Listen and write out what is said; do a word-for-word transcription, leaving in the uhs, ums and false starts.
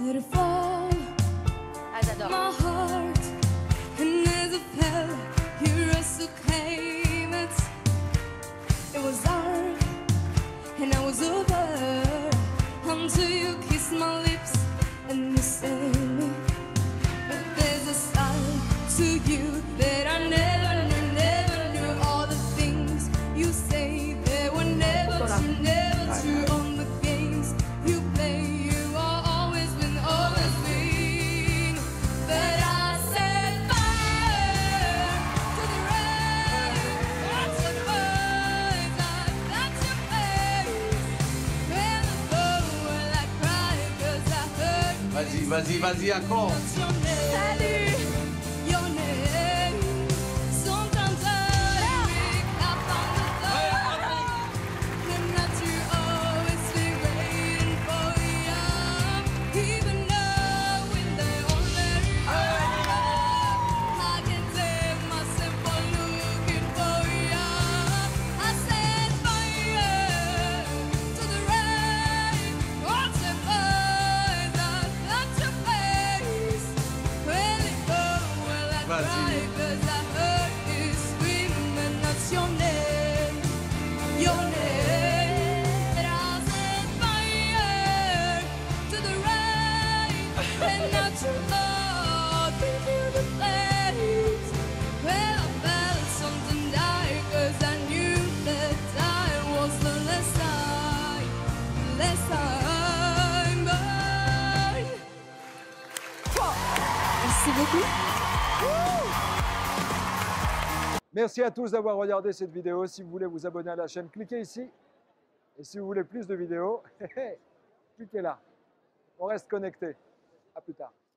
let it fall. Ah, j'adore. My heart, and as it fell, you also came. It, it was dark, and I was over until you kissed my lips and you said, but there's a side to you that I never knew, never knew. All the things you say, they were never true, never true. On the games you play, you are always been, always been. But I set fire to the rain. I set fire, that's your face. When the flow will I cry, 'cause I heard. Vas-y, vas-y, vas-y, encore. Salut, your name. Sometimes I wake up on the door, and not to always be waiting for you, even knowing they're already gone. I can't take myself for looking for you. I set fire to the rain. I set fire, that's your face. When it go, well I Vas-y. cry, 'cause I heard you scream, and that's your name, your name. And I set fire to the rain, and not to love into the place. Well, I felt something die, 'cause I knew that I was the less I, less I'm mine. Merci beaucoup. Merci à tous d'avoir regardé cette vidéo. Si vous voulez vous abonner à la chaîne, cliquez ici. Et si vous voulez plus de vidéos, cliquez là. On reste connecté. À plus tard.